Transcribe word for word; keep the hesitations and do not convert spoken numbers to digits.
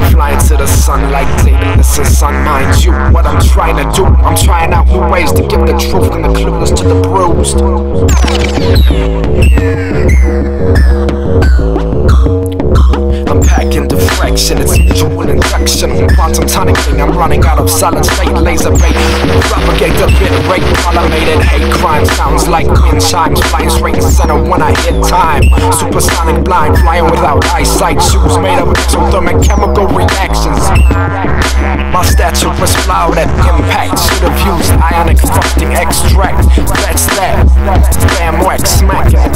flying to the sun like Daedalus and sun. Mind you, what I'm trying to do, I'm trying out new ways to give the truth and the clueless to the bruised. I'm packing deflection, it's mutual induction. Quantum tonicking, I'm running out of solid state laser bait. Propagate the bit rate while I made it hate crime. Sounds like wind chimes, flying straight to center when I hit time. Supersonic blind, flying without eyesight. Shoes made of exothermic chemical reactions. My stature was flawed at impact. Should have used ionic frosting extract. That's that. Bam, whack, smack.